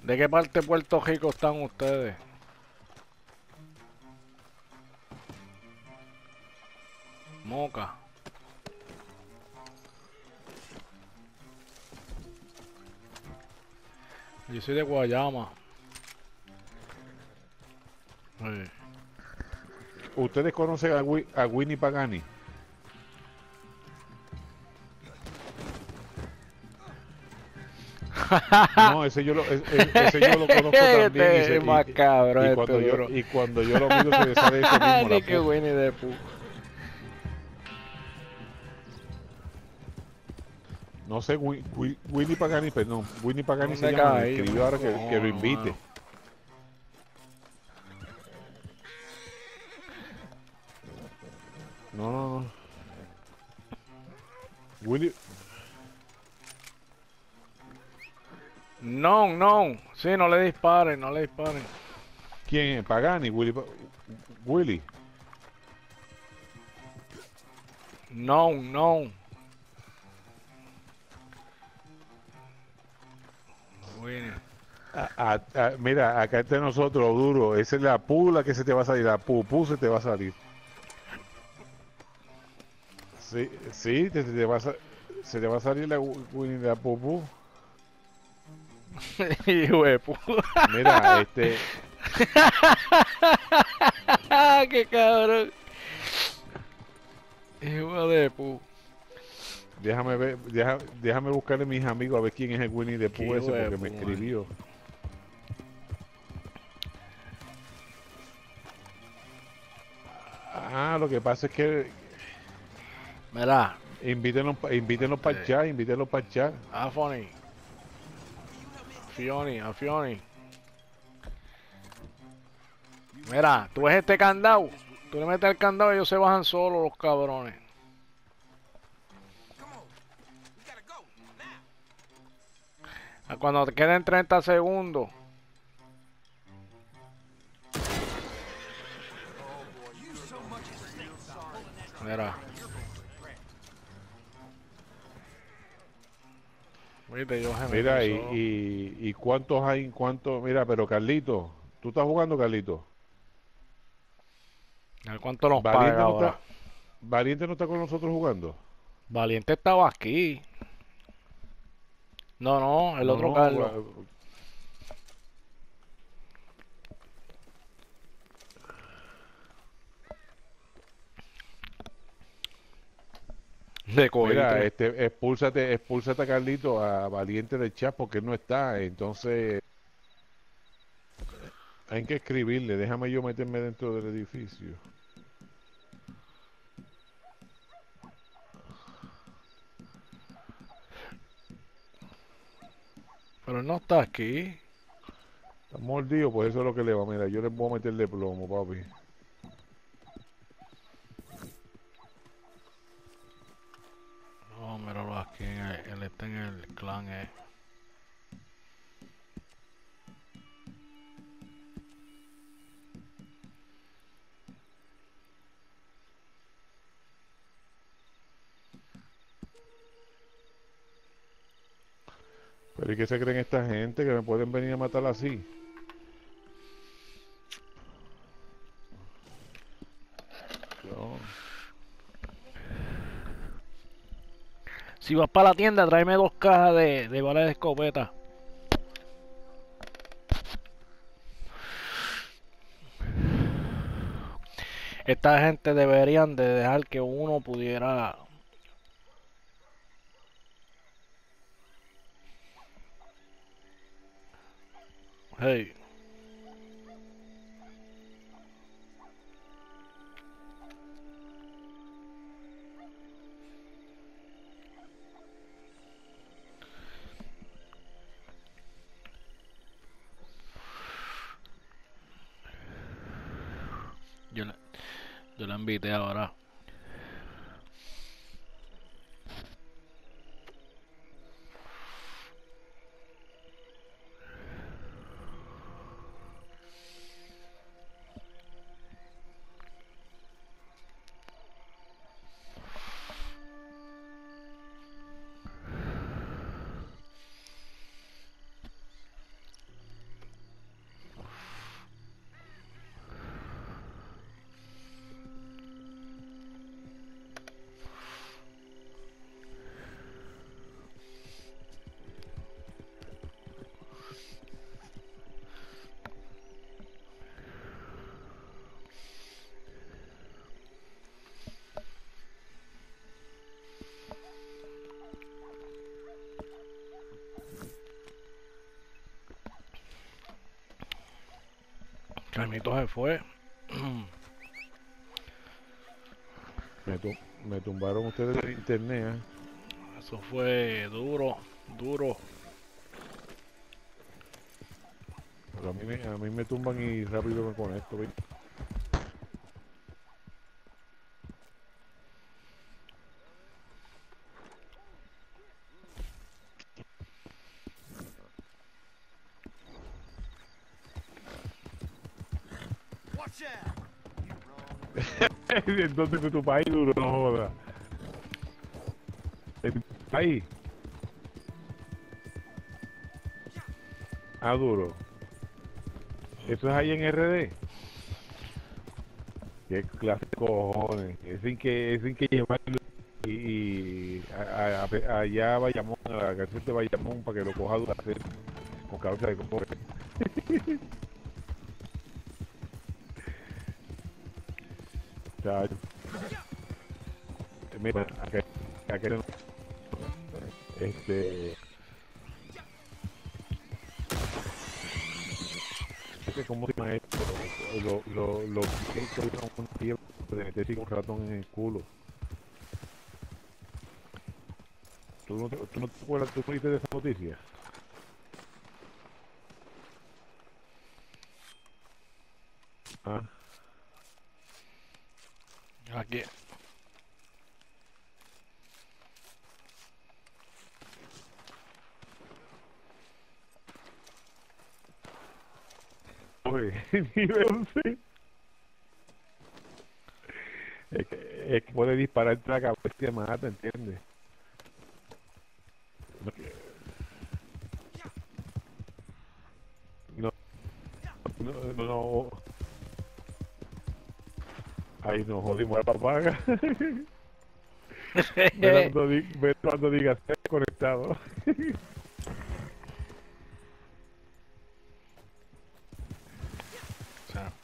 ¿De qué parte de Puerto Rico están ustedes? Moca. Yo soy de Guayama. Sí. ¿Ustedes conocen a Winnie Pagani? No, ese yo lo conozco también Este es macabro, y este cuando yo duro. y cuando yo lo miro se le sale eso mismo, la Ni que pu. Winnie the Pooh. No sé, Winnie Pagani, perdón, Winnie Pagani se ¿Dónde llama, me caí? escribió ahora que lo Cojones, invite. mano. No, no, no. Willy, No, no. Sí, no le disparen, no le disparen. ¿quién es? Pagani, Willy. No, no. Winnie. Mira, acá entre nosotros, duro, esa es la pula que se te va a salir, la pupú se te va a salir. Sí, sí, se te va a salir Winnie la pupú. Hijo de puta. Mira, Qué cabrón. Hijo de puta. déjame ver, déjame buscarle a mis amigos a ver quién es el Winnie the Qué Pooh hijo ese de porque me puta, man. escribió. Ah, lo que pasa es que Mira, invítenlos para el chat, invítenlos para el chat. Afoni, Fioni, a Fioni. Mira, tú ves este candado. Tú le metes el candado y ellos se bajan solos, los cabrones. Cuando te queden 30 segundos. Mira, viste, yo se meten Mira, solo. y cuántos hay, mira, pero Carlito, ¿tú estás jugando, Carlito? A ver cuánto nos paga Valiente no ahora. está, Valiente no está con nosotros jugando. Valiente estaba aquí. No, no, el No, otro no, Carlos. De mira, coitre. expúlsate a Carlito, a Valiente del chat porque él no está, entonces hay que escribirle, déjame yo meterme dentro del edificio. Pero él no está aquí. Está mordido, pues eso es lo que le va, mira, yo le voy a meterle plomo, papi. No, míralo aquí. Él está en el clan. Pero ¿y qué se creen esta gente que me pueden venir a matar así? No. Si vas para la tienda, tráeme 2 cajas de balas de escopeta. Esta gente deberían de dejar que uno pudiera. Hey, yo le, yo la invité ahora. Remito se fue. Me tumbaron ustedes el internet, ¿eh? Eso fue duro, duro. Pero a mí me tumban y rápido me conecto, ¿ves? Entonces de tu país duro, no jodas. ¿De tu país? Ah, duro. ¿Eso es ahí en RD? Qué clase de cojones. Es sin que llevarlo allá a Bayamón, a la cárcel de Bayamón, para que lo coja duro hacer con cabeza de cojones. Chacho. Mira, acá este ¿cómo se llama esto? Lo que tuvieron un tiempo de meterse un ratón en el culo. ¿Tú no te acuerdas, tú fuiste de esa noticia? Ah, Aquí. oye, nivel 11. Es que puede disparar la cabeza y te mata, ¿entiendes? No, no. Ahí nos jodimos la papaga. Ve cuando digas conectado. O sea,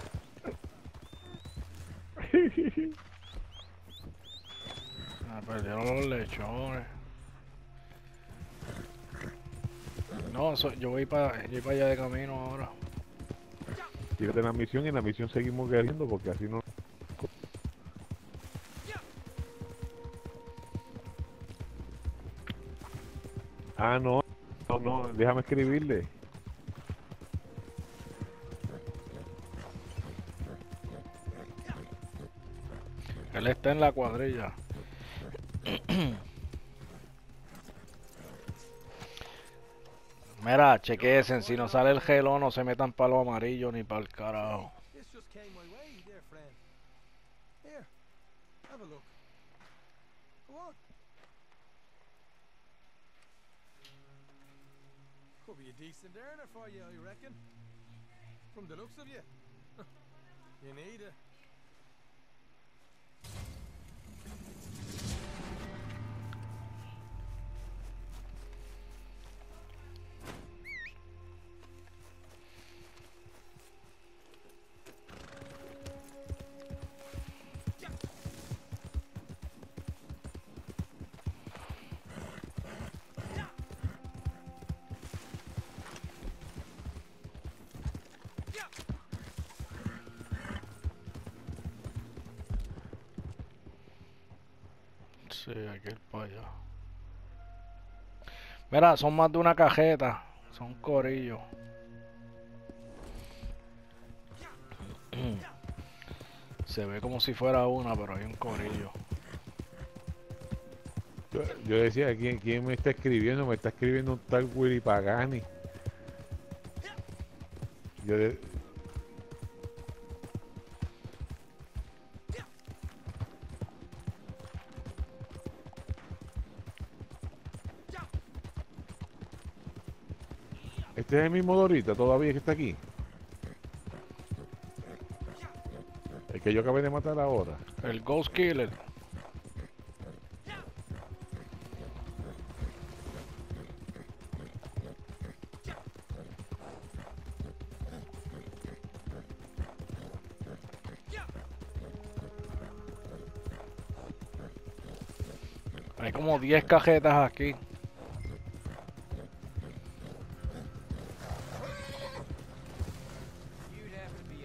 perdieron los lechones. No, yo voy para allá de camino ahora. Tírate la misión y en la misión seguimos guerriendo porque así no. Ah, no, déjame escribirle. Él está en la cuadrilla. Mira, chequeen, si no sale el gelo, no se metan para lo amarillo ni para el carajo. This just came my way, dear friend. Here, have a look. Go on. Could be a decent earner for you, I reckon. From the looks of you. You need it. Sí, hay que ir para allá. Mira, son más de una cajeta. Son corillos. Se ve como si fuera una, pero hay un corillo. Yo decía, ¿quién me está escribiendo? Me está escribiendo un tal Willy Pagani. Yo Este es el mismo Dorita todavía que está aquí. El que yo acabé de matar ahora. El Ghost Killer. Hay como 10 cajetas aquí. You'd have to be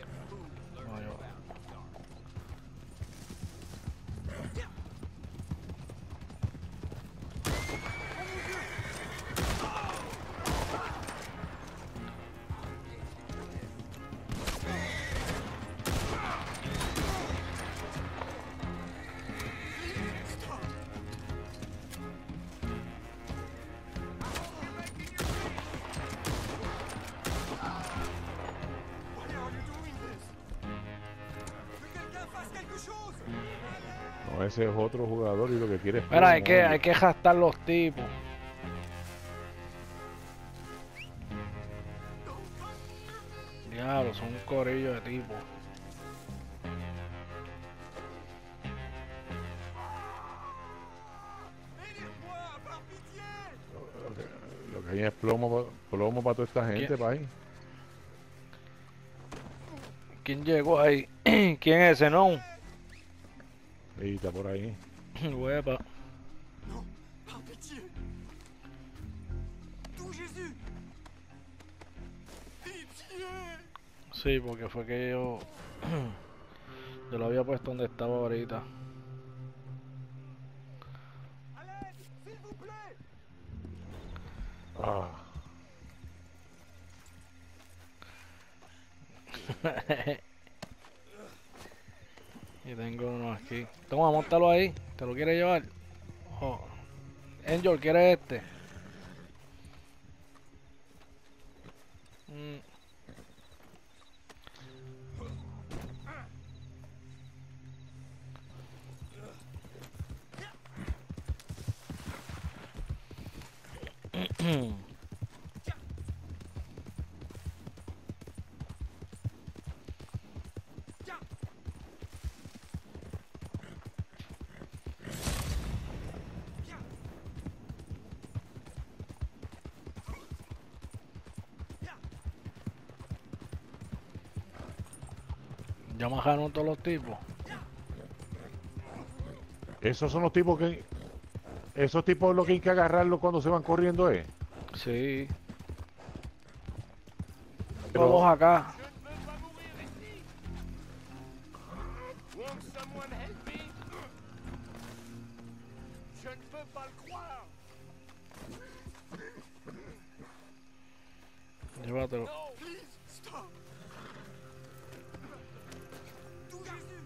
No, ese es otro jugador y lo que quiere es Mira, hay plomo. que gastar los tipos. Diablo, son un corillo de tipos. Aidez-moi, par pitié! Lo que hay es plomo para toda esta gente, país. ¿Quién llegó ahí? ¿Quién es ese, no? Y está por ahí. Huepa. Non, par pitié! Tout Jésus! Pitié! Sí, porque fue que yo... yo lo había puesto donde estaba ahorita. À l'aide, s'il vous plaît! Ah, Y tengo uno aquí. Toma, montalo ahí. ¿Te lo quieres llevar? Oh. Angel, ¿quieres este? Mm. Ya bajaron todos los tipos. esos son los tipos que... Esos tipos lo que hay que agarrarlos cuando se van corriendo, ¿eh? Sí. Pero- Todos acá. Je ne veux pas mourir ici! Won't someone help me? Je ne peux pas le croire! Llévatelo. No! Please, stop! Tout Jésus!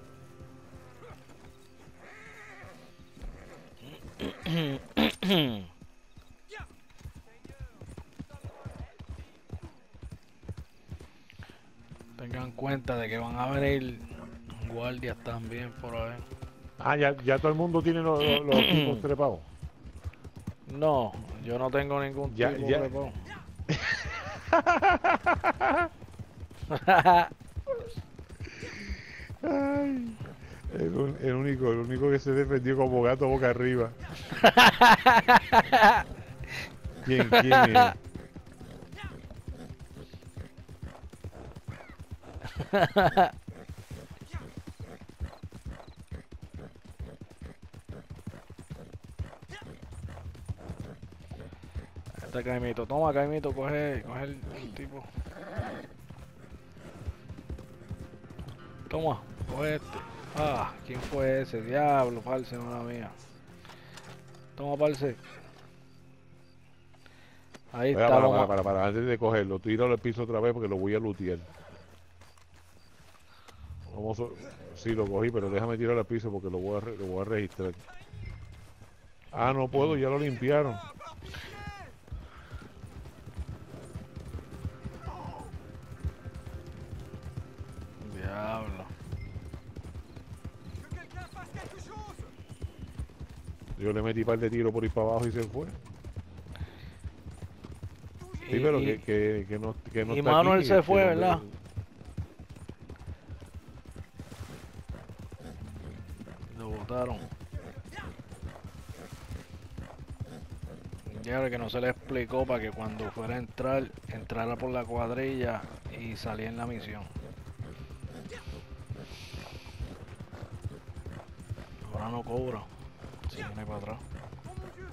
Tengan cuenta de que van a venir guardias también por ahí. Ah, ya todo el mundo tiene los tipos trepados. No, yo no tengo ningún Ya- tipo ya. trepado. Ay, el único que se defendió como gato boca arriba. ¿Quién es? Este Caimito, toma Caimito, coge el tipo. Toma, coge este. Ah, ¿quién fue ese? Diablo, parce, no la mía. Toma, parce. Ahí Oiga, está, lo más. antes de cogerlo, tíralo al piso otra vez porque lo voy a lutear. Sí, lo cogí, pero déjame tirar al piso porque lo voy a registrar. Ah, no puedo, ya lo limpiaron. Diablo. Que quelqu'un fasse quelque chose! Yo le metí par de tiro por ir para abajo y se fue. Sí, Y- pero y- que no y está Manuel aquí, se fue, donde- ¿verdad? Lo botaron. Ya que no se le explicó para que cuando fuera a entrar, entrara por la cuadrilla y salía en la misión. Ahora no cobra. Si viene para atrás. Oh mon Dieu!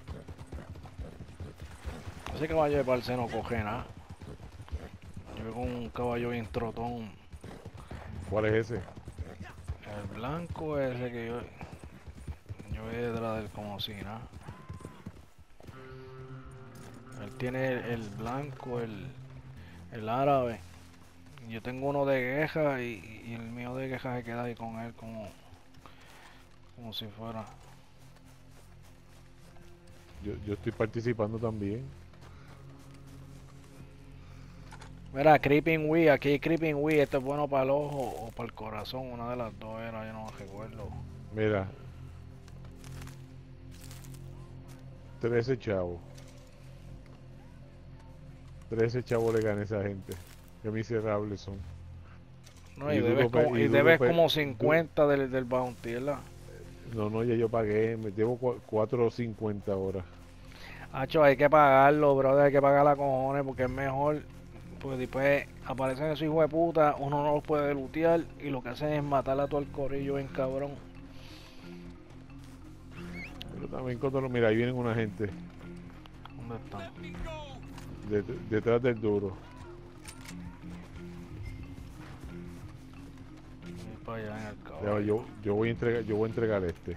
Ese caballo de parce no coge nada. Yo veo con un caballo bien trotón. ¿Cuál es ese? El blanco ese que yo voy detrás de él como si nada. Él tiene el blanco, el árabe. Yo tengo uno de queja y el mío de queja se queda ahí con él como si fuera. Yo estoy participando también. Mira, Creeping Wii, aquí hay Creeping Wii, este es bueno para el ojo o para el corazón, una de las dos era, yo no recuerdo. Mira, 13 chavos. 13 chavos le gané a esa gente. Qué miserables son. No, Y y duro debes pe- como, y y duro debes pe- como du- 50 del bounty, ¿verdad? No, no, ya yo pagué. Me debo 4.50 ahora. Hacho, hay que pagarlo, brother, hay que pagar la cojones porque es mejor. Porque después aparecen esos hijos de puta, uno no los puede lootear y lo que hacen es matar a todo el corillo en cabrón. Pero también cuando lo mira, ahí vienen una gente ¿Dónde están? detrás del duro. Voy para allá en el Ya, caballo. yo voy a entregar este.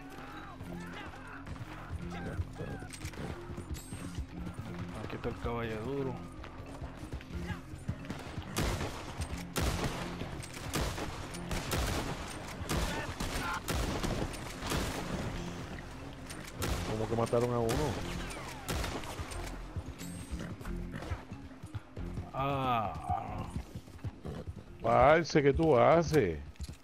Aquí está el caballo duro. Como que mataron a uno. Ah, Parce, ¿qué tú haces?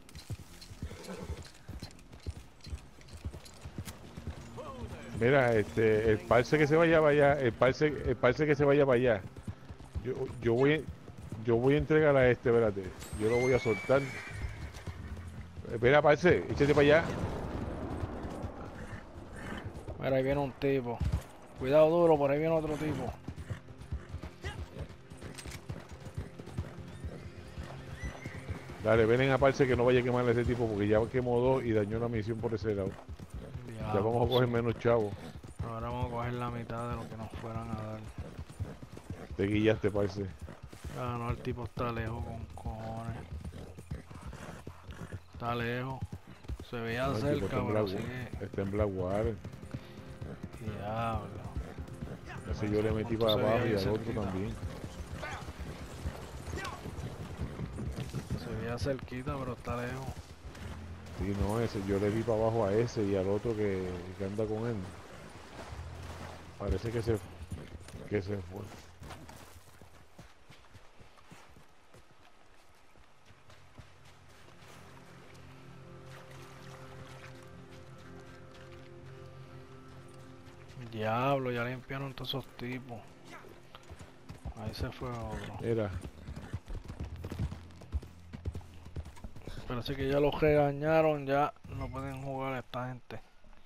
Mira, el parce que se vaya para allá, el parce que se vaya para allá. Yo, yo voy, yo voy a entregar a este, espérate. Yo lo voy a soltar. Espera, parce, échate para allá. mira, ahí viene un tipo. Cuidado duro, por ahí viene otro tipo. Dale, ven a parce que no vaya a quemar a ese tipo porque ya quemó dos y dañó la misión por ese lado. Ya vamos a coger Sí. menos chavos. Ahora vamos a coger la mitad de lo que nos fueran a dar. Te guillaste, parce. Ah, no, el tipo está lejos con cojones. Está lejos. Se veía No, el tipo cerca, está en pero Blackwater. sigue. Está en Blackwater. Diablo. Ese yo le metí Punto para se veía abajo y bien al otro cerquita. también. Se veía cerquita, pero está lejos. Sí, no, ese, yo le di para abajo a ese y al otro que anda con él. Parece que se fue. Diablo, ya limpiaron todos esos tipos. Ahí se fue otro. Mira, Parece que ya los regañaron, ya no pueden jugar a esta gente.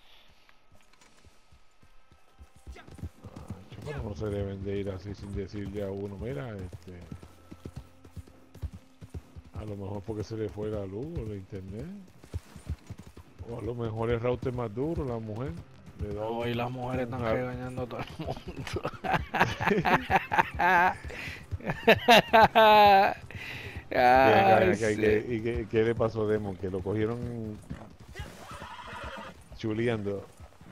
pero no se deben de ir así sin decirle a uno, mira, a lo mejor porque se le fue la luz o la internet. O a lo mejor el router más duro, la mujer. Le da Hoy las mujeres un están hard- regañando a todo el mundo. Ven acá, ven Ay, acá, sí. ¿qué le pasó a Demon? Que lo cogieron chuleando.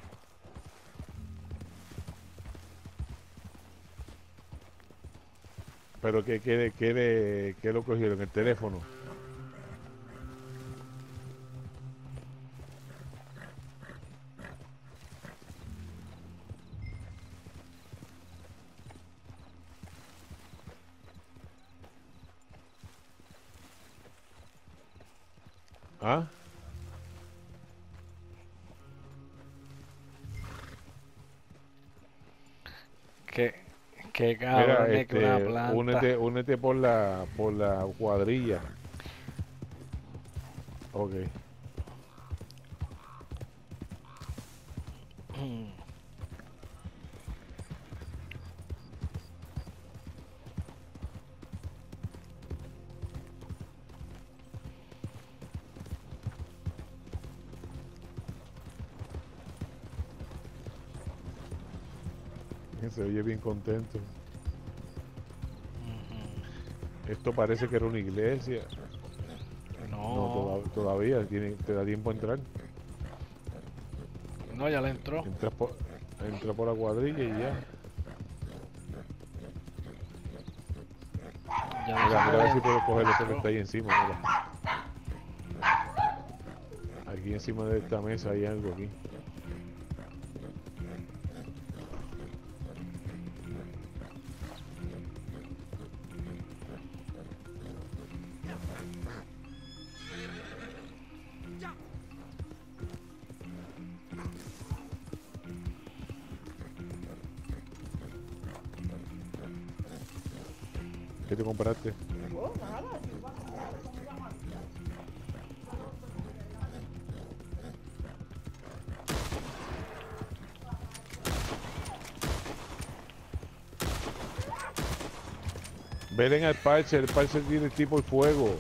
Pero ¿qué lo cogieron? El teléfono. ¿Ah? Qué, qué Mira, cabrón es que una planta. únete por la cuadrilla. Ok. Se oye bien contento. Esto parece que era una iglesia. No, No, todavía te da tiempo a entrar. no, ya le entró. Entra por la cuadrilla y ya. Ya Mira, mira a ver si se puedo coger eso que entró. está ahí encima. Mira. Aquí encima de esta mesa hay algo aquí. ¿Qué te compraste? Oh, nada, si vas a la comida más. Ven al parche, el parche tiene tipo el fuego.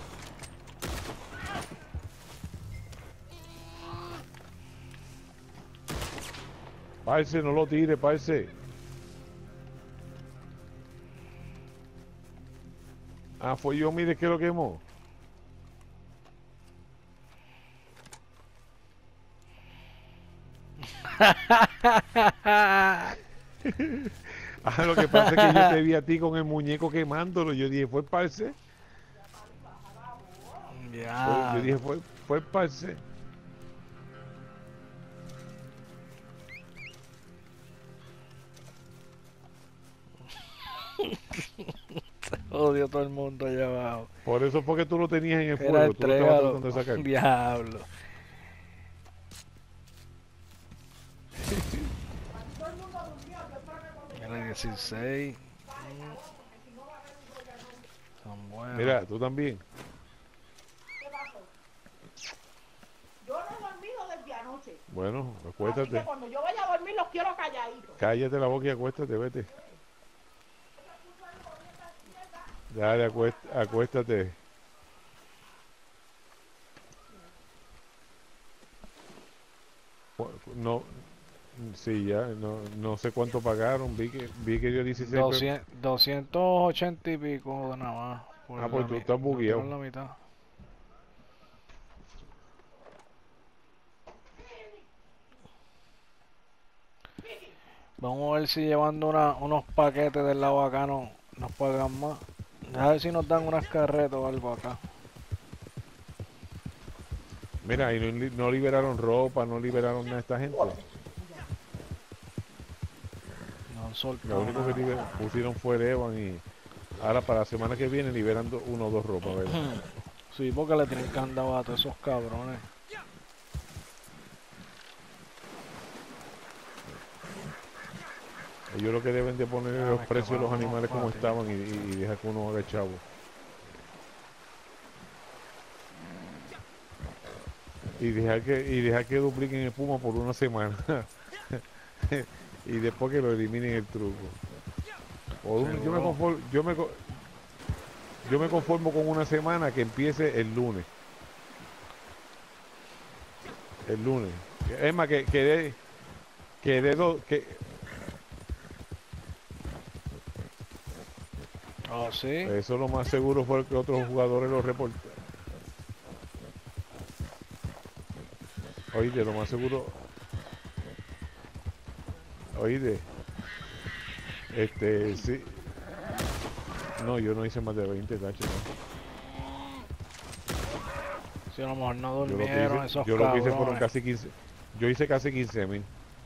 Parce, no lo tire, parce. Ah, fue yo, mire que lo quemó. Ah, lo que pasa es que yo te vi a ti con el muñeco quemándolo. Yo dije, ¿fue el parce? Ya. Yo dije, fue el parce. Odio a todo el mundo allá abajo. Por eso fue que tú lo tenías en el Era fuego. Tú lo estabas entrégalo. tratando de sacar. Diablo. Era 16. Son buenos. Mira, tú también. ¿Qué pasó? Yo no he dormido desde anoche. Bueno, Así que acuéstate. cuando yo vaya a dormir los quiero calladitos. Cállate la boca y acuéstate, vete. Dale, acuéstate. No, sí, ya, no sé cuánto pagaron. Vi que dio 16. 280 y pico nada más. Ah, pues tú estás bugueado. La mitad. Vamos a ver si llevando unos paquetes del lado acá nos pagan más. A ver si nos dan unas carretas o algo acá. Mira, y no liberaron ropa, no liberaron nada a esta gente. No han Lo soltado único que nada. pusieron fue el Evan y ahora para la semana que viene liberan uno o dos ropas, ¿verdad? Sí, porque le tienen candado a todos esos cabrones. Ellos lo que deben de poner es los me precios de los escaparon animales unos como patis. estaban y dejar que uno haga chavo. Y dejar que dupliquen el Puma por una semana. Y después que lo eliminen el truco. Seguro. Yo me conformo con una semana que empiece el lunes. El lunes. Es más, que dé dos, que Oh, sí. eso lo más seguro fue que otros jugadores lo reportaron. Oíste, lo más seguro. Oíste. Sí. No, yo no hice más de 20 tachos, ¿no? Si a lo mejor no Yo lo que durmieron hice, esos yo lo que hice fueron cabrones. casi 15. Yo hice casi 15.000.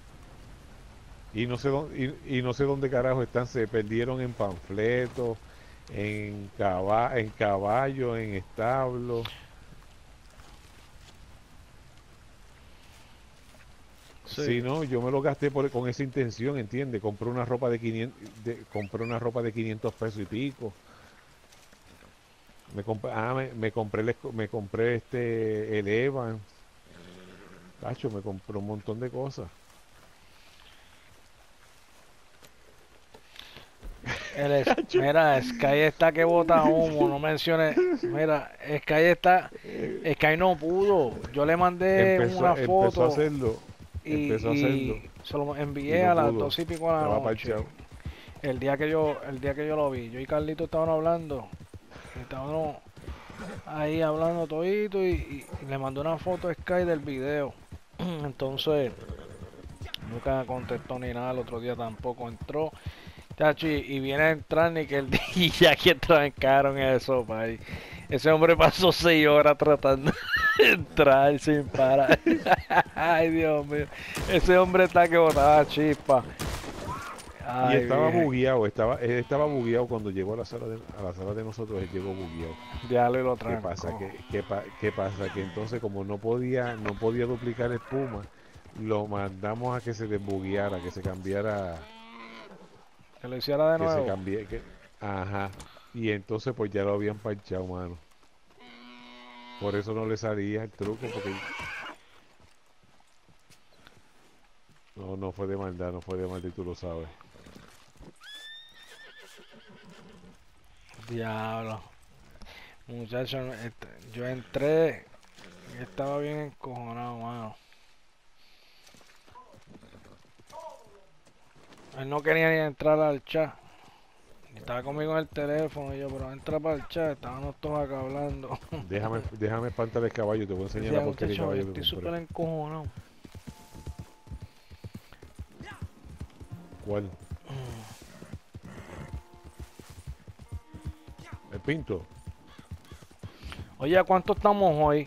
Y no sé dónde, y no sé dónde carajo están. Se perdieron en panfletos, en caballo, en establo. Sí. Si no, yo me lo gasté con esa intención, ¿entiendes? Compré una ropa de 500, compré una ropa de 500 pesos y pico. Me compré el Evan. Tacho, me compré un montón de cosas. Mira, Sky está que bota humo, no menciones. Mira, Sky está. Sky no pudo. Yo le mandé una Empezó a foto hacerlo, empezó a hacerlo y se lo y envié no a las pudo. 2:00 de la Estaba noche. parchado. El día que yo lo vi. Yo y Carlito estaban hablando. Estábamos ahí hablando todito y le mandé una foto a Sky del video. Entonces, nunca contestó ni nada. El otro día tampoco entró. Chachi, y viene a entrar ni que el día que trancaron eso, país. Ese hombre pasó 6 horas tratando de entrar sin parar. Ay, Dios mío. Ese hombre está que botaba chispa. Y Ay, estaba bien. bugueado, él estaba bugueado cuando llegó a la sala de nosotros, él llegó bugueado. Diablo y lo ¿Qué pasa? trancó. ¿Qué pasa? Que entonces como no podía duplicar el Puma, lo mandamos a que se desbugueara, que se cambiara, Que lo hiciera de que se nuevo. cambie, ajá. Y entonces pues ya lo habían parchado, mano. Por eso no le salía el truco, porque no, no fue de maldad, no fue de maldad y tú lo sabes. Diablo. Muchacho, yo entré y estaba bien encojonado, mano. Él no quería ni entrar al chat. Y estaba conmigo en el teléfono y yo, pero entra para el chat, estábamos todos acá hablando. Déjame espantar el caballo, te voy a enseñar Decía, la porquería de muchacho, caballo que estoy compré. súper encojonado. ¿Cuál? El pinto. Oye, ¿a cuánto estamos hoy?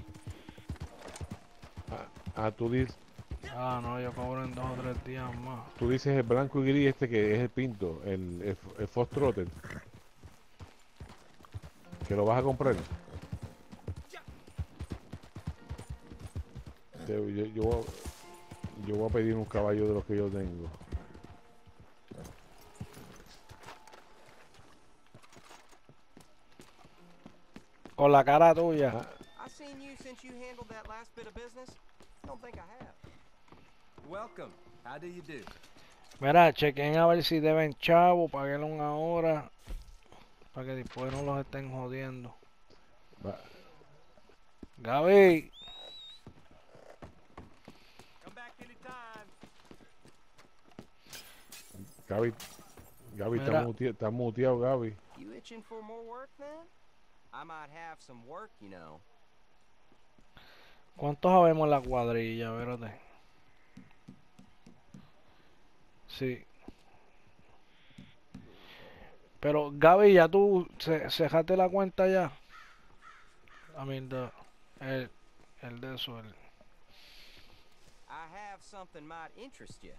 Tú dices, Ah, no, yo cobro en 2 o 3 días más. tú dices el blanco y gris este que es el pinto, el Fox Trottel, que lo vas a comprar. Yo voy a pedir un caballo de los que yo tengo. Con la cara tuya. Ah, I've seen you since you handled that last bit of business. Don't think I have. Welcome. How do you do? Mira, chequen a ver si deben chavo, paguenle una hora. Para que después no los estén jodiendo. va- Gaby, Come back anytime. Gaby, Gaby mira, está muteado, Gaby. You itching for more work, man? I might have some work, you know. ¿cuántos habemos en la cuadrilla? Espérate. Sí. Pero Gaby, ya tú cejaste la cuenta ya. I mean, el de eso, I have something might interest you.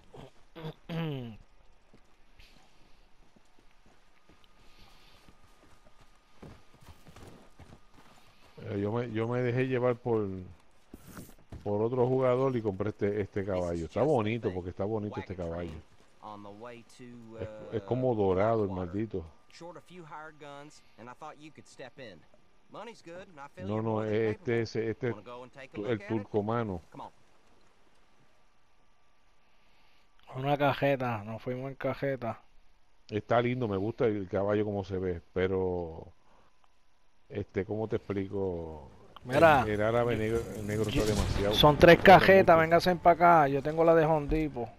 Yo me dejé llevar por otro jugador y compré este caballo. Está bonito porque está bonito este caballo. On the way to, Es como dorado el Blackwater. maldito. Short a few hired guns, and I thought you could step in. Money's good, and I feel No, you're no, more than capable. este es Wanna go and take a el look at it? turcomano. Come on. una cajeta, nos fuimos en cajeta. Está lindo, me gusta el caballo como se ve, pero ¿cómo te explico? Mira, El árabe negro, el negro está demasiado. son 3 corre cajetas, mucho. véngase para acá. Yo tengo la de Hondipo.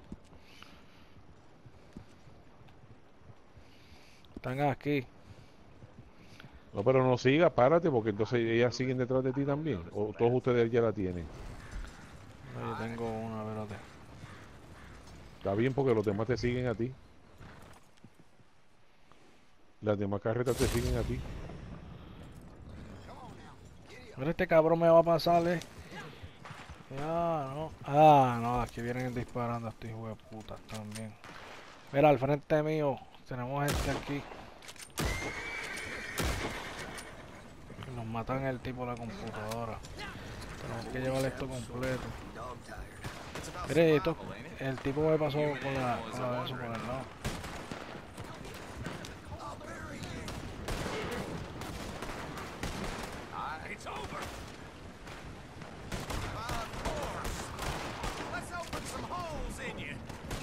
Están aquí. No, pero no siga, párate, porque entonces ellas siguen detrás de ti también. O todos ustedes ya la tienen. No, yo tengo una, espérate. Está bien porque los demás te siguen a ti. Las demás carretas te siguen a ti. Mira, este cabrón me va a pasar, no. Ah, no, aquí vienen disparando a estos hijos de puta también. Mira, al frente mío tenemos gente aquí. Que nos matan el tipo de la computadora. Tenemos que llevar esto completo. Mire, el tipo me pasó con la de eso por el lado. It's over. Let's open some holes in you.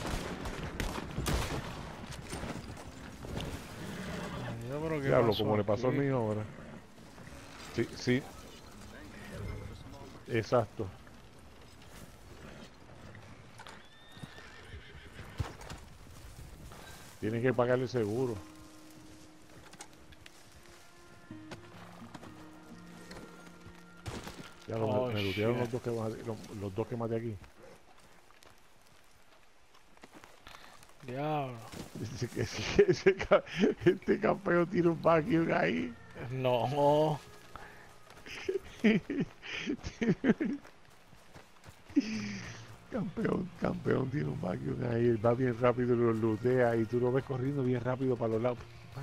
Ay, Dios, pero ¿qué Diablo, pasó como le pasó al aquí? mío ahora. Sí, sí. Exacto. Tienen que pagarle seguro. Ya Oh, me lootearon shit. los dos que maté aquí. Diablo. Dice que este campeón tiene un vacuum ahí. No. Campeón tiene un vacuum ahí. Él va bien rápido y lo lootea y tú lo ves corriendo bien rápido para los lados.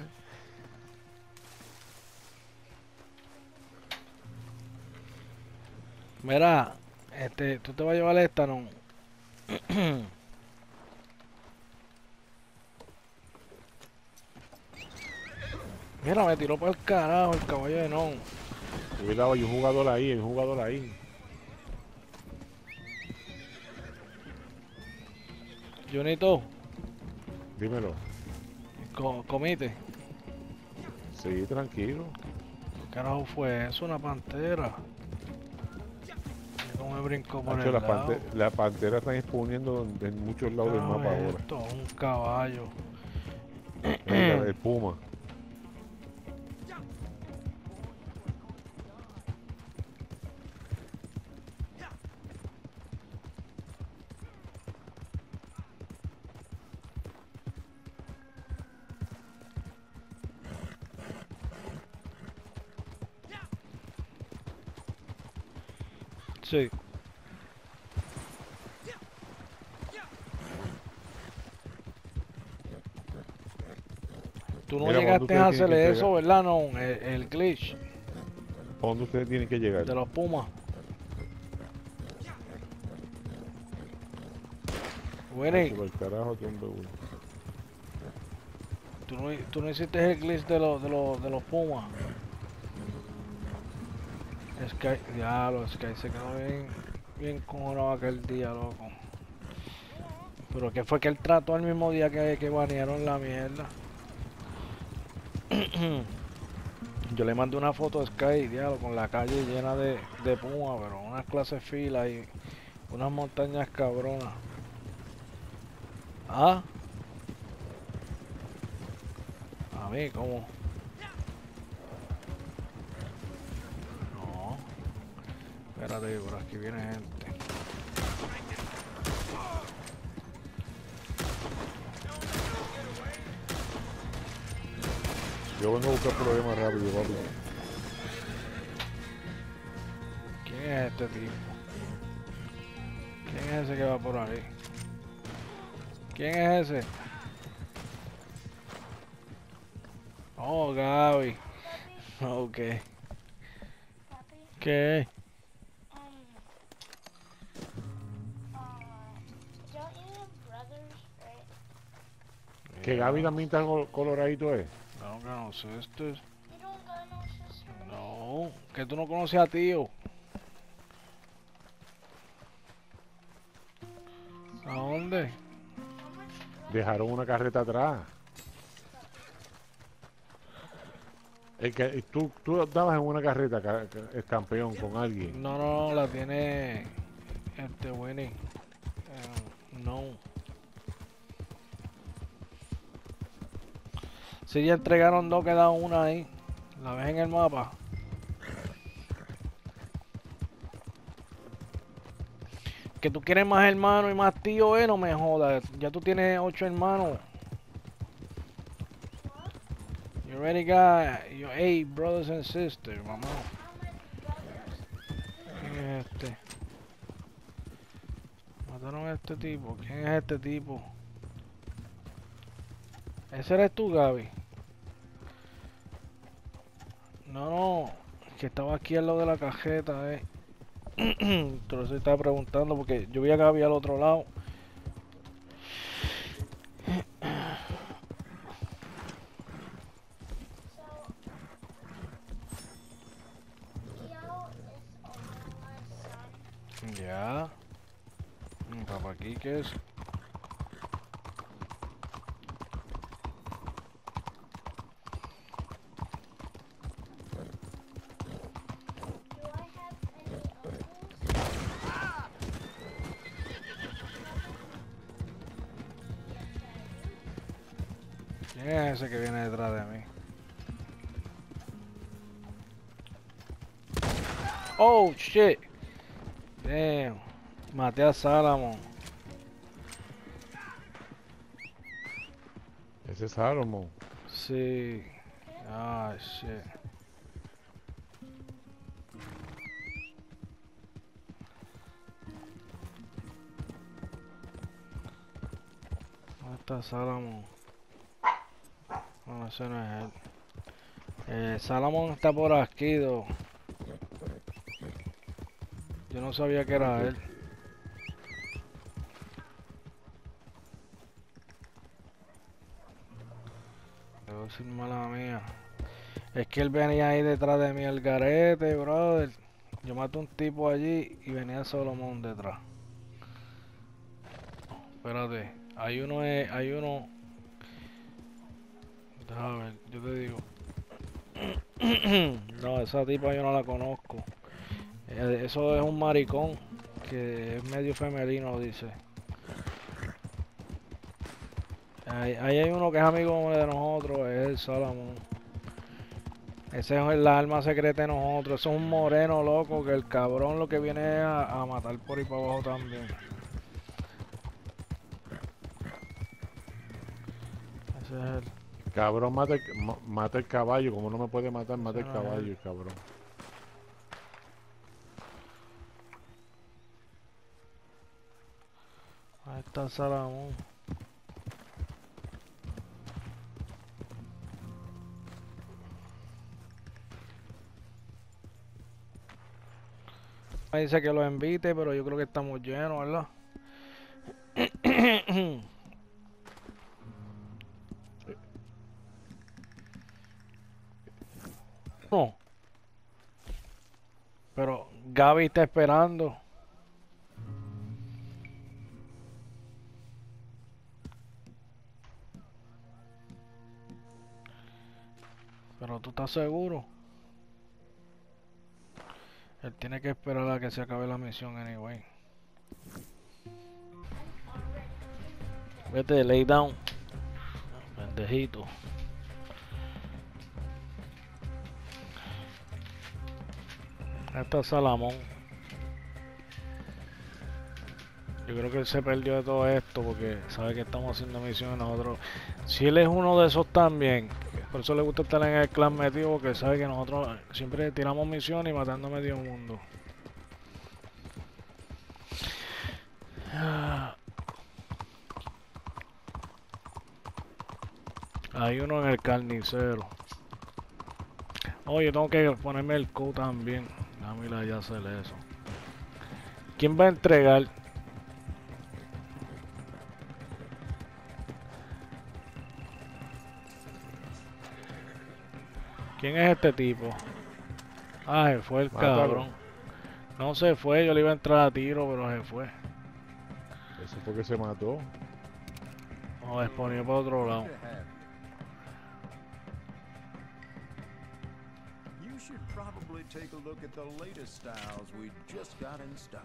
Mira, tú te vas a llevar esta, ¿no? Mira, me tiró para el carajo el caballo de non. Cuidado, hay un jugador ahí, hay un jugador ahí. Junito, Dímelo. comite. Sí, tranquilo. ¿Qué carajo fue eso? Una pantera. ¿Cómo me brincó por Hacho, el lado? la pantera están exponiendo en muchos ¿Qué lados del carajo mapa es ahora. esto? Un caballo. Mira, el puma. Sí. Tú no Mira, ¿para dónde llegaste a ustedes tienen que hacerle entregar? eso, ¿verdad? No, el glitch ¿Para dónde ustedes tienen que llegar? de los pumas. Winnie, Hacho, pa'l carajo, tú, hombre, güey. tú no hiciste el glitch de los pumas. Sky, diablo, Sky se quedó bien cojonado aquel día, loco. Pero que fue que él trató el mismo día que banearon la mierda. Yo le mandé una foto a Sky, diablo, con la calle llena de puma, pero unas clases filas y unas montañas cabronas. Ah, a mí, ¿cómo? No, espérate, por aquí viene gente. Yo vengo a buscar problemas rápido, papi. ¿Quién es este tipo? ¿Quién es ese que va por ahí? ¿Quién es ese? Oh, Gaby. Ok. Papi, ¿Qué? don't you have brothers, right? Que Gaby también está coloradito, ¿eh? No, que no sé, esto es... You don't got no sister. No, que tú no conoces a tío. ¿A dónde? How much brothers? Dejaron una carreta atrás. Tú estabas en una carreta, el campeón, con alguien. No, no, la tiene este Winnie. No. Si ya entregaron dos, queda una ahí. ¿La ves en el mapa? Que tú quieres más hermanos y más tío, no me jodas. Ya tú tienes 8 hermanos. You already got your 8 brothers and sisters, mamá. How many brothers? ¿Quién es este? Mataron a este tipo. ¿Quién es este tipo? ¿Ese eres tú, Gaby? No, no. Que estaba aquí al lado de la cajeta, Te lo estaba preguntando porque yo vi a Gaby al otro lado. So, Leo is Oluwa's son. Ya. Papá aquí, ¿qué es? Do I have any uncles? ¿Quién es ese que viene detrás de mí? Oh, shit. Damn. Maté a Salomon. Ese es Salomon. Sí. Ah, shit. ¿Dónde está Salomon? No, ese no es él. Salomon está por aquí, Yo no sabía que era él. Debo decir mala mía. Es que él venía ahí detrás de mí, el garete, brother. Yo maté un tipo allí y venía Solomon detrás. Espérate, hay uno. Déjame ver, yo te digo. No, esa tipa yo no la conozco. Eso es un maricón que es medio femenino, dice. Ahí hay uno que es amigo de nosotros, es el Solomon. Ese es la alma secreta de nosotros. Eso es un moreno loco que el cabrón lo que viene es a matar por ahí para abajo también. Ese es el... Cabrón, mata el caballo. Como no me puede matar, mata el Ese no es caballo, él. el cabrón. Ahí está el Salamón. Me dice que lo invite, pero yo creo que estamos llenos, ¿verdad? No, pero Gaby está esperando. Pero tú estás seguro. Él tiene que esperar a que se acabe la misión anyway. Vete, lay down. Pendejito. Ahí está Salamón. Yo creo que él se perdió de todo esto porque sabe que estamos haciendo misiones nosotros. Si él es uno de esos también, por eso le gusta estar en el clan metido, porque sabe que nosotros siempre tiramos misiones y matando a medio mundo. Hay uno en el carnicero. Oh, yo tengo que ponerme el code también. Déjame ir allá a hacer eso. ¿Quién va a entregar? ¿Quién es este tipo? Ah, se fue el Mátalo. cabrón. No se fue, yo le iba a entrar a tiro, pero se fue. Eso fue que se mató. Nos exponió para otro lado. You should probably take a look at the latest styles we just got in stock.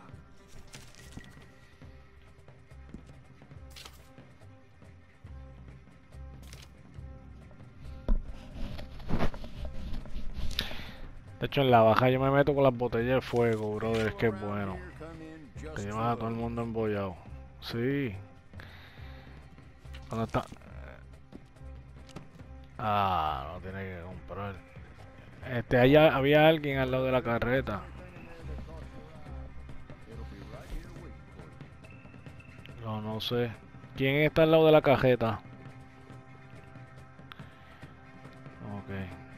De hecho, en la baja yo me meto con las botellas de fuego, brother, es que es bueno. Te llevas a todo el mundo embollado. Sí. ¿Dónde está? Ah, no tiene que comprar. Allá había alguien al lado de la carreta. No, no sé. ¿Quién está al lado de la cajeta? Ok.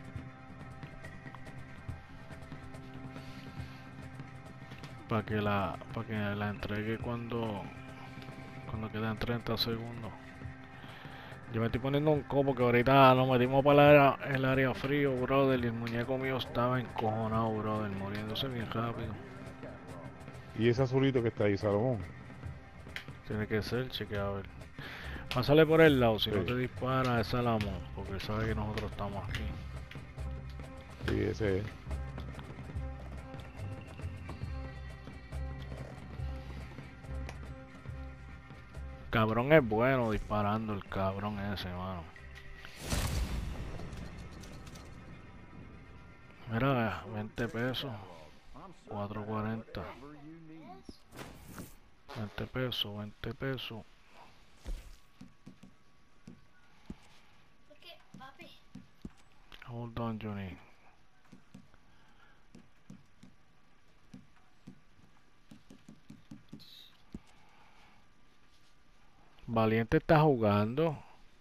Para que la entregue cuando quedan 30 segundos. Yo me estoy poniendo un copo que ahorita nos metimos para el área frío, brother, y el muñeco mío estaba encojonado, brother, muriéndose bien rápido. Y ese azulito que está ahí, Salomón. Tiene que ser, chequea a ver. Pásale por el lado, si no Sí. te dispara es Salamón, porque él sabe que nosotros estamos aquí. Sí, ese es. Cabrón es bueno disparando el cabrón ese, mano. Mira, 20 pesos. 4.40. 20 pesos, 20 pesos. ¿Qué, papi? Hold on, Johnny. Valiente está jugando.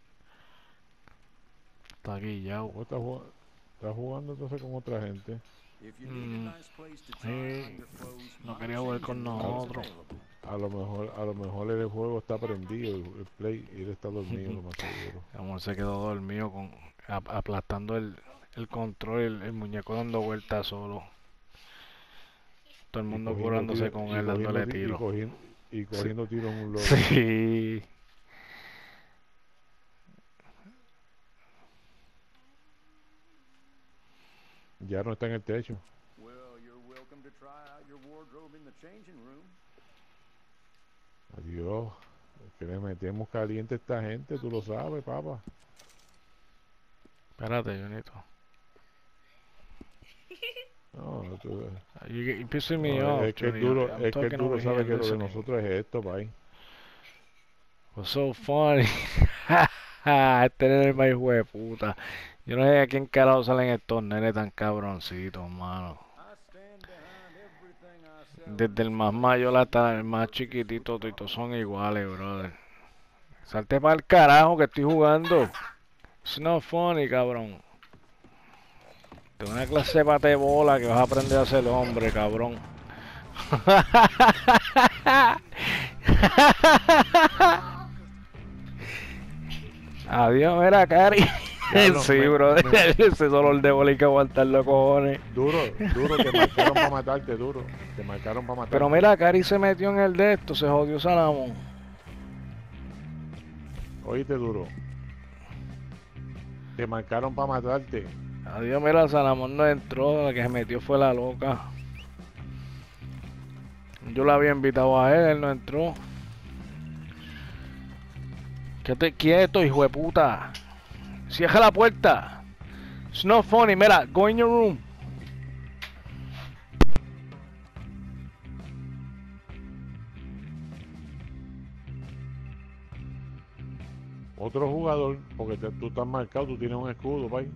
Está guillado. ¿Cómo está jugando entonces con otra gente? If you need a nice place to try Sí, on your clothes, no my quería jugar con changing room is nosotros. available. A lo mejor el juego está prendido, el play, y él está dormido, lo más seguro. Amor se quedó dormido aplastando el control, el muñeco dando vueltas solo. Todo el Y mundo cogiendo curándose tiro- con y él, cogiendo dándole ti- y tiro. cogiendo, y cogiendo tiros en un loro. Sí. Ya no está en el techo. Well, you're welcome to try out your wardrobe in the changing room. Adiós. Que le metemos caliente a esta gente, tú lo sabes, papá. Espérate, Junito. No, You pissing me no, off, es que el Johnny. duro, I'm es que el talking duro over here sabe que lo de listening. nosotros es esto, pay. Was so funny. Este nene es más hijo de puta. Yo no sé a quién carajo salen estos nenes tan cabroncitos, mano. I stand behind everything I sell. Desde el más mayor hasta el más chiquitito, todos son iguales, brother. Salte para el carajo que estoy jugando. It's not funny, cabrón. Tengo una clase de batebola que vas a aprender a ser hombre, cabrón. Adiós, mira, Cari. Diablo, Sí, brother. Ese dolor de bola hay que aguantarlo, cojones. Duro, te marcaron para matarte, duro. Te marcaron para matarte. Pero mira, Cari se metió en el de esto, se jodió Salamón. Oíste, duro. Te marcaron para matarte. Adiós, mira, Salamón no entró, la que se metió fue la loca. Yo la había invitado a él no entró. Quédate quieto, hijo de puta. Cierra la puerta. It's not funny, mira, go in your room. Otro jugador, porque tú estás marcado, tú tienes un escudo, pay.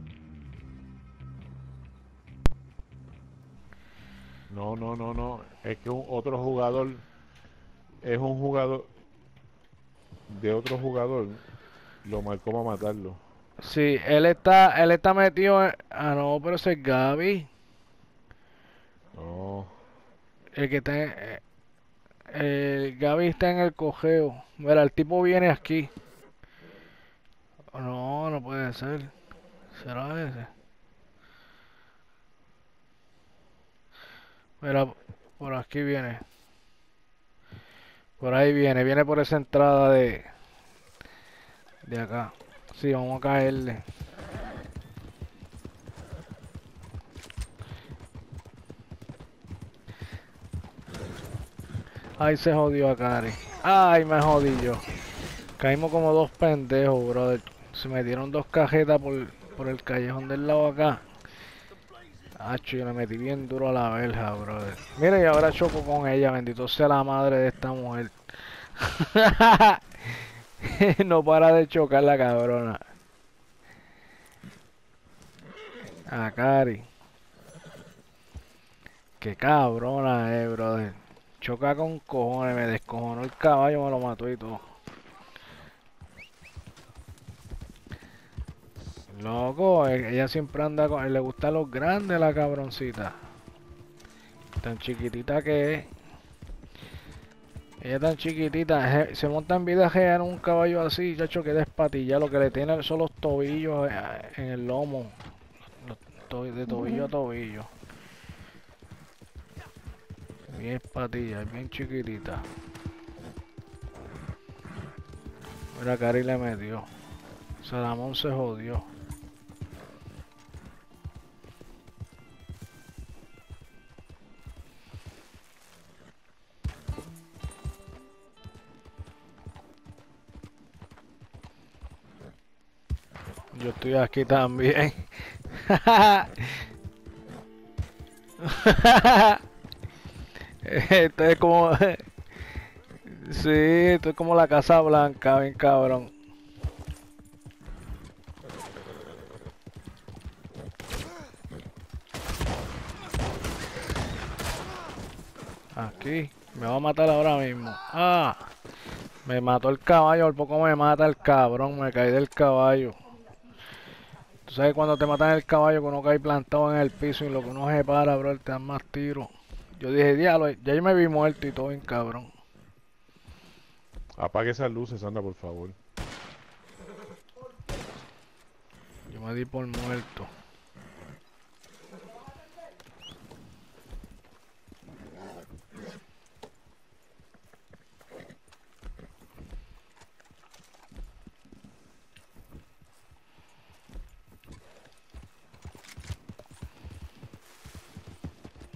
No. Es que otro jugador es un jugador de otro jugador. Lo marcó para matarlo. Sí, él está metido en... Ah, no, pero ese es Gaby. No. El que está el Gaby está en el cojeo. Mira, el tipo viene aquí. No, no puede ser. ¿Será ese? Mira, por aquí viene. Por ahí viene por esa entrada de acá. Sí, vamos a caerle. Ay, se jodió a Cari. Ay, me jodí yo. Caímos como dos pendejos, brother. Se metieron dos cajetas por el callejón del lado acá. Acho, yo le metí bien duro a la verja, brother. Mira, y ahora choco con ella. Bendito sea la madre de esta mujer. No para de chocar la cabrona. A Cari. Qué cabrona brother. Choca con cojones, me descojonó el caballo, me lo mató y todo. Loco, ella siempre anda con... Le gustan los grandes, la cabroncita. Tan chiquitita que es. Ella tan chiquitita. Se monta en vida real en un caballo así, chacho, que despatilla. Lo que le tiene son los tobillos en el lomo. De tobillo a tobillo. Bien patilla, bien chiquitita. Mira, Cari le metió. Salamón se jodió. Yo estoy aquí también. Esto es como... Sí, esto es como la Casa Blanca, bien cabrón. Aquí, me va a matar ahora mismo. Ah, me mató el caballo, al poco me mata el cabrón, me caí del caballo. Tú sabes cuando te matan el caballo que uno cae plantado en el piso y lo que uno se para, bro, te dan más tiros. Yo dije, diablo, ya yo me vi muerto y todo bien cabrón. Apague esas luces, anda, por favor. Yo me di por muerto.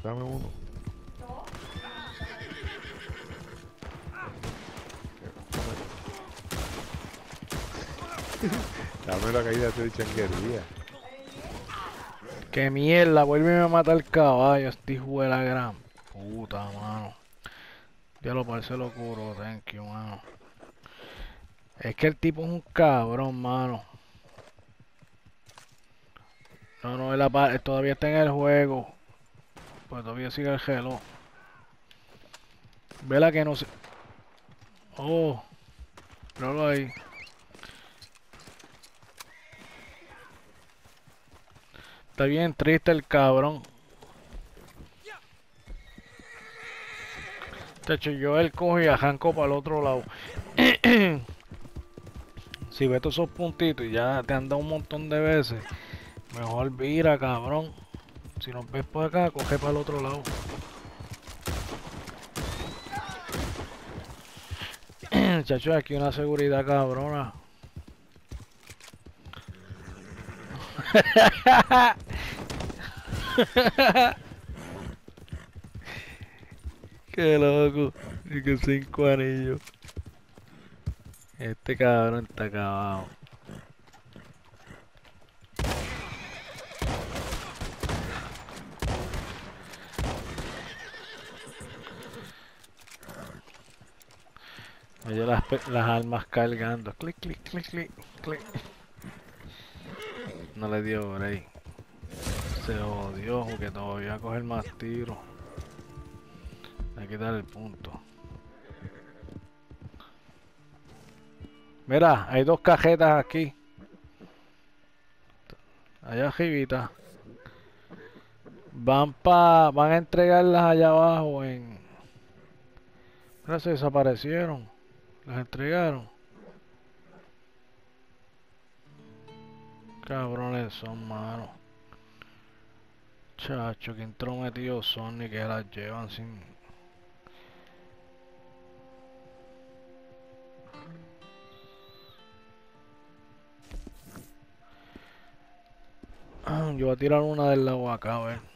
Dame uno. Dame la caída de changuería. ¡Qué mierda! Vuelve a matar el caballo, este hijo de la gran puta, mano. Ya lo parece locuro, thank you, mano. Es que el tipo es un cabrón, mano. No, no, él todavía está en el juego. Pues todavía sigue el reloj. Vela que no se... Oh, míralo ahí. Está bien triste el cabrón. De hecho, yo él cojo y arranco para el otro lado. Si ves todos esos puntitos y ya te han dado un montón de veces, mejor vira, cabrón. Si no ves por acá, coge para el otro lado. Chacho, aquí una seguridad cabrona. Qué loco. Y que 5 anillos. Este cabrón está acabado. Oye, las armas cargando. Clic, clic, clic, clic, clic. No le dio break. Se odió porque todavía va a coger más tiros. Hay que dar el punto. Mira, hay 2 cajetas aquí. Allá arribita. Van a entregarlas allá abajo en... Mira, se desaparecieron. Las entregaron. Cabrones son, mano. Chacho, que intrometidos son ni que las llevan sin... Yo voy a tirar una del lado acá, a ver.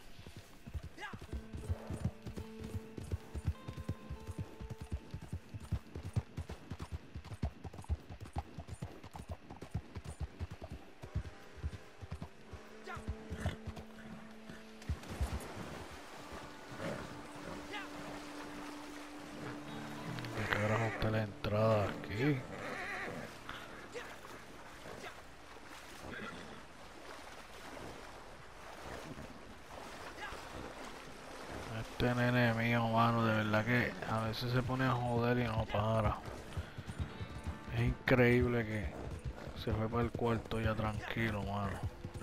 ¿Qué carajo está la entrada aquí? Este nene mío, mano, de verdad que a veces se pone a joder y no para. Es increíble que se fue para el cuarto ya tranquilo, mano.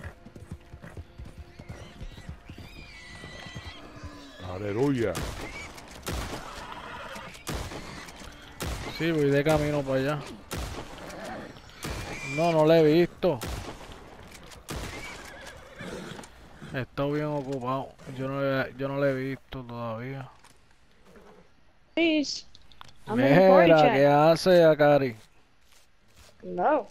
Aleluya. Sí, voy de camino para allá. No, no lo he visto. He estado bien ocupado. Yo no lo he visto todavía. Please. I'm in the party Mira, ¿qué chat. hace Akari? No.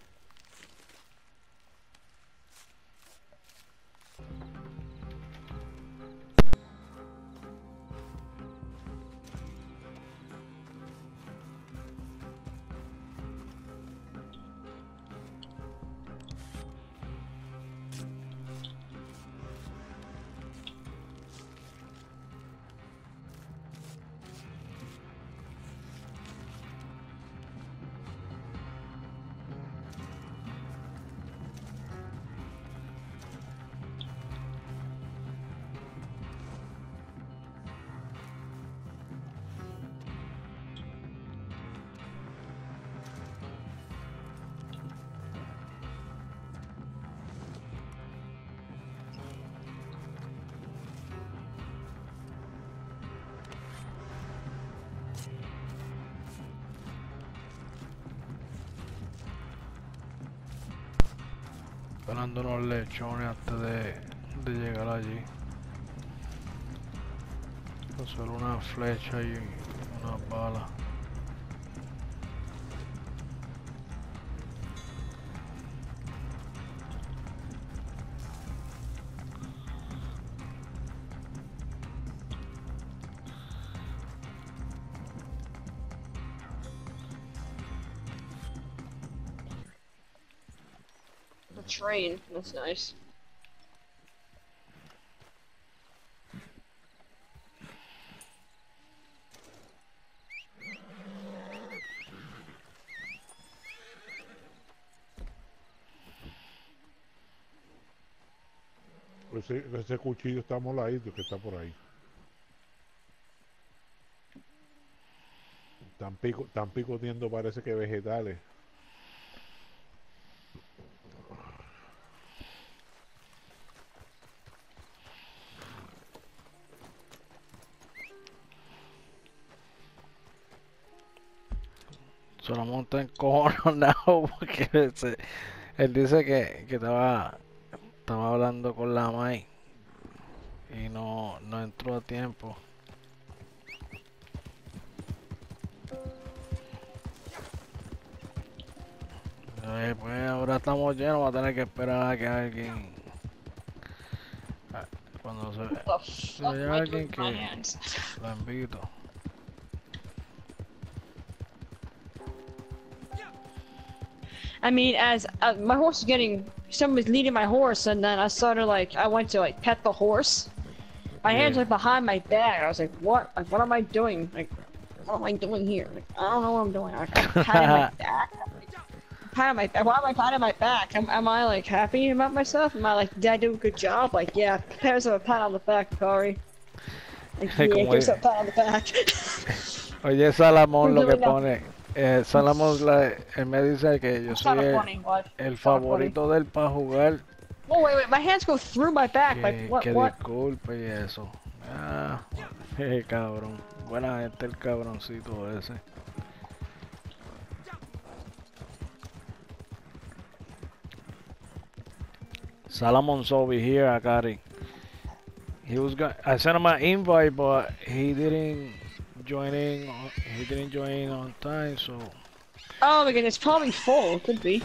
Esperando unos lechones antes de llegar allí. Solo una flecha y una bala. The train. That's nice. Ese cuchillo está moladito que está por ahí. Están picoteando parece que vegetales. Solamente está encojonado porque él dice que estaba hablando con la Mai y no entró a tiempo. Pues ahora estamos llenos, va a tener que esperar a que alguien cuando se What the si fuck hay am I alguien doing with my que hands? lo invito. I mean, as my horse was getting, someone was leading my horse, and then I started like, I went to like pet the horse. My hands Yeah. were behind my back. I was like, what? Like, what am I doing? Like, what am I doing here? Like, I don't know what I'm doing. Like, I'm patting my back. Patting my back. Why am I patting my back? Am I like happy about myself? Am I like, did I do a good job? Like, yeah, there's a pat on the back, Corey. Like, yeah, Como give us a pat on the back. Oye, Salamón lo que Really not. pone, Salamón él me dice que yo It's soy not funny, what? el It's not funny. favorito de él para jugar, Oh, wait, my hands go through my back. Like, what? que What? disculpe y eso. Ah, cabrón, buena gente el cabroncito ese. Salamon's over here, Akari. I sent him an invite, but he didn't join in. He didn't join in on time, so Oh my god, it's probably full. Could be.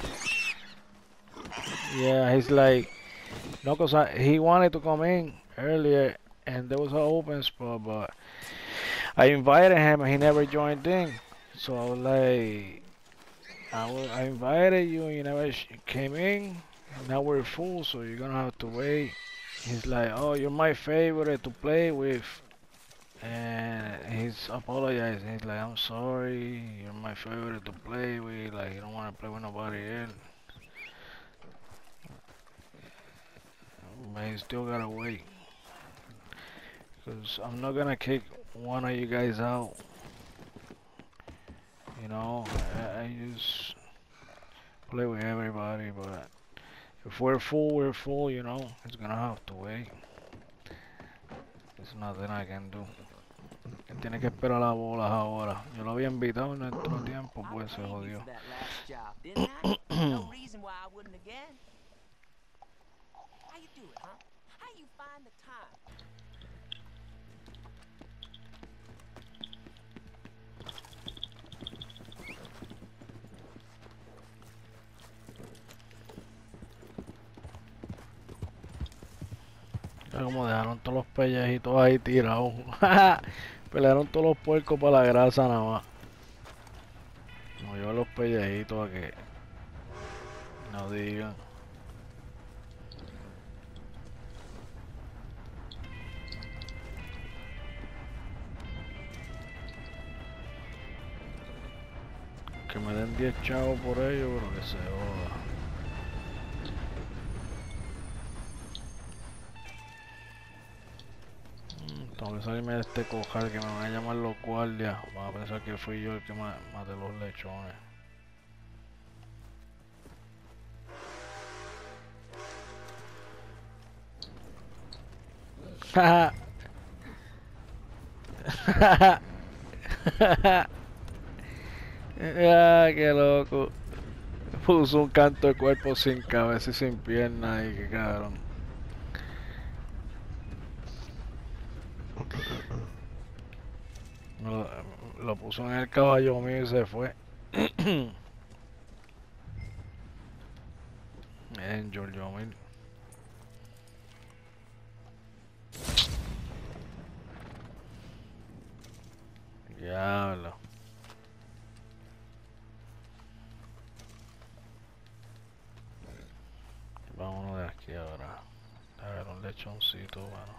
yeah, he's like, no, cause he wanted to come in earlier, and there was an open spot, but I invited him, and he never joined in. So I was like, I invited you, and you never came in. Now we're full, so you're gonna have to wait. He's like, oh, you're my favorite to play with. And he's apologizing. He's like, I'm sorry, you're my favorite to play with. Like, you don't want to play with nobody else. But he still gotta wait. Because I'm not gonna kick one of you guys out. You know, I just play with everybody, but if we're full, you know, it's gonna have to wait. There's nothing I can do. Él tiene que esperar las bolas ahora. Yo lo había invitado en nuestro tiempo, pues se jodió. No reason why I wouldn't again. How you do it, huh? How you find the time? Mira como dejaron todos los pellejitos ahí tirados. Pelearon todos los puercos para la grasa nada más. No llevo los pellejitos a que no digan. Que me den 10 chavos por ello, pero que se joda. Tengo que salirme de este cojar que me van a llamar los guardias. Van a pensar que fui yo el que maté los lechones. Ah, qué loco. Puso un canto de cuerpo sin cabeza y sin piernas y qué cabrón. Lo puso en el caballo mío y se fue. En Giorgio Mil. Diablo. lechoncito, bueno.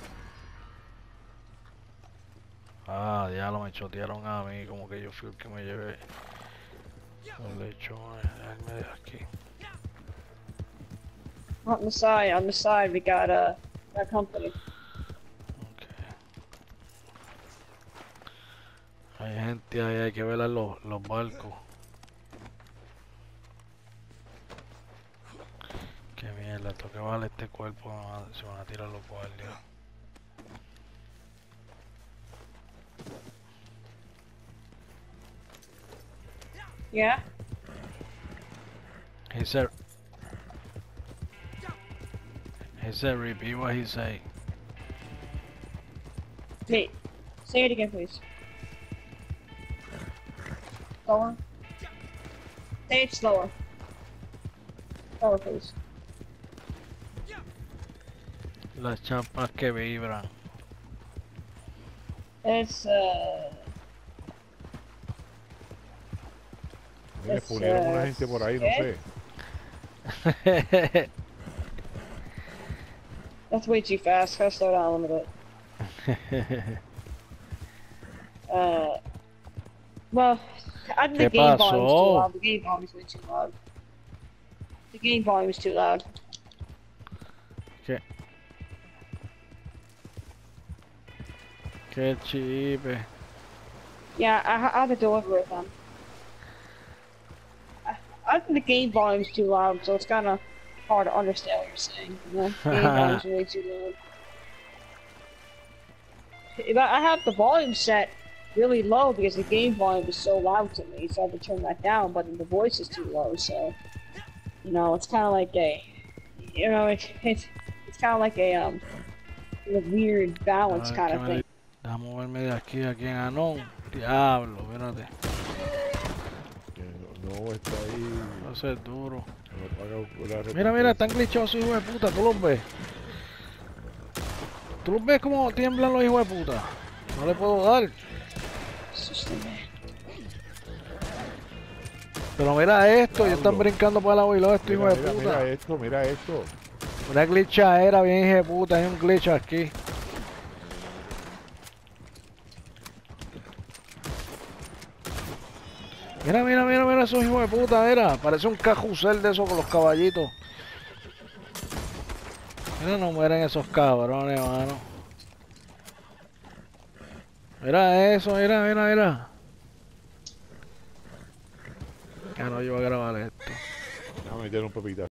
Ah, ya lo me chotearon a mí, como que yo fui el que me llevé los lechones. Déjame de aquí. On the side, we got that company. Ok. Hay gente ahí, hay que ver los barcos. Qué mierda, esto que vale este cuerpo, se van a tirar los guardias. Yeah? He said, repeat what he say. Wait. Say it again, please. Slower. Say it slower. Slower, please. Las champas que vibran. It's, Me pusieron una gente por ahí, no sé. That's way too fast. Gotta slow down a little bit. Well, I think the ¿Qué game volume's too pasó? loud. The game volume's way too loud. The game volume's too loud. Qué chipe. Yeah, I have to deliver it then. I think the game volume's too loud, so it's kind of hard to understand what you're saying. You know? The game volume's way too loud. If I have the volume set really low because the game volume is so loud to me, so I have to turn that down, but then the voice is too low, so... You know, it's kind of like a... You know, it's kind of like a weird balance kind of thing. Déjame moverme de aquí a quien Anón. Diablo, espérate. Que no está ahí. Va a ser duro. No paga la Mira, mira, están glitchados esos hijos de puta, tú los ves. ¿Tú los ves cómo tiemblan los hijos de puta? No le puedo dar. Pero mira esto, ya están brincando para el lado y lado estos hijos de puta. Mira esto, mira esto. Una glitchadera bien hija de puta, hay un glitch aquí. Mira, mira, mira, mira esos hijos de puta, mira. Parece un carrusel de esos con los caballitos. Mira, no mueren esos cabrones, mano. Mira eso, mira, mira, mira. Ya no, yo voy a grabar esto. Déjame meter un pepitazo.